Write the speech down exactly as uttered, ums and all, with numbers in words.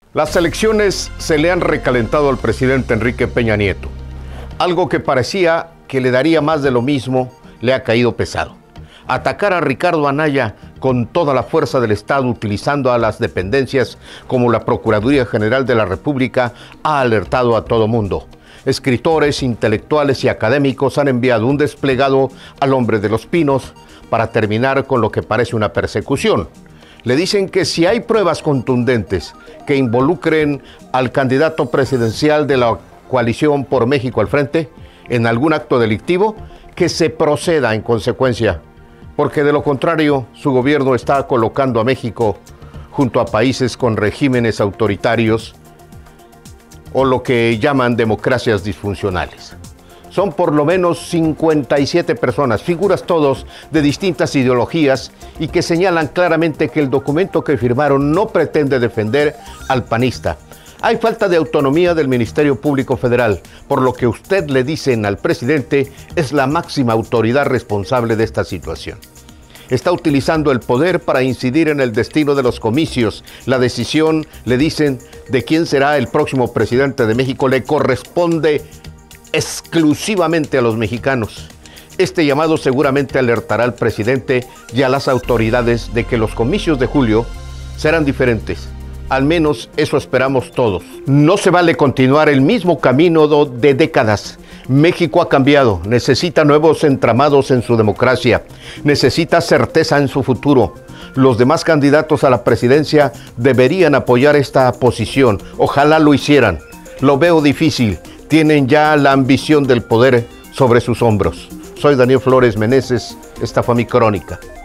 Las elecciones se le han recalentado al presidente Enrique Peña Nieto. Algo que parecía que le daría más de lo mismo le ha caído pesado. Atacar a Ricardo Anaya con toda la fuerza del Estado, utilizando a las dependencias como la Procuraduría General de la República, ha alertado a todo mundo. Escritores, intelectuales y académicos han enviado un desplegado al Hombre de los Pinos para terminar con lo que parece una persecución. Le dicen que si hay pruebas contundentes que involucren al candidato presidencial de la coalición por México al frente en algún acto delictivo, que se proceda en consecuencia, porque de lo contrario su gobierno está colocando a México junto a países con regímenes autoritarios o lo que llaman democracias disfuncionales. Son por lo menos cincuenta y siete personas, figuras todos de distintas ideologías y que señalan claramente que el documento que firmaron no pretende defender al panista. Hay falta de autonomía del Ministerio Público Federal, por lo que usted le dicen al presidente es la máxima autoridad responsable de esta situación. Está utilizando el poder para incidir en el destino de los comicios. La decisión, le dicen, de quién será el próximo presidente de México le corresponde exclusivamente a los mexicanos. Este llamado seguramente alertará al presidente y a las autoridades de que los comicios de julio serán diferentes. Al menos eso esperamos todos. No se vale continuar el mismo camino de décadas. México ha cambiado, necesita nuevos entramados en su democracia, necesita certeza en su futuro. Los demás candidatos a la presidencia deberían apoyar esta posición. Ojalá lo hicieran. Lo veo difícil. Tienen ya la ambición del poder sobre sus hombros. Soy Daniel Flores Meneses. Esta fue mi crónica.